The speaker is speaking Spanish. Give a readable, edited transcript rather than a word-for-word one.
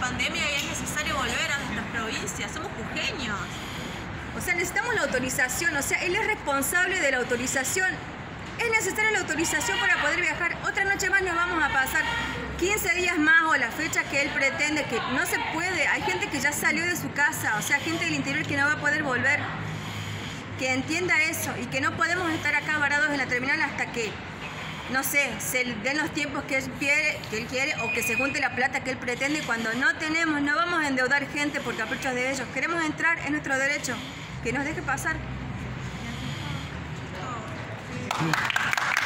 pandemia y es necesario volver a nuestras provincias. Somos jujeños. O sea, necesitamos la autorización. O sea, él es responsable de la autorización. Es necesaria la autorización para poder viajar. Otra noche más nos vamos a pasar 15 días más o la fecha que él pretende, que no se puede. Hay gente que ya salió de su casa, o sea, gente del interior que no va a poder volver. Que entienda eso y que no podemos estar acá varados en la terminal hasta que, no sé, se den los tiempos que él quiere o que se junte la plata que él pretende. Cuando no tenemos, no vamos a endeudar gente por caprichos de ellos. Queremos entrar, es nuestro derecho. Que nos deje pasar. Sí.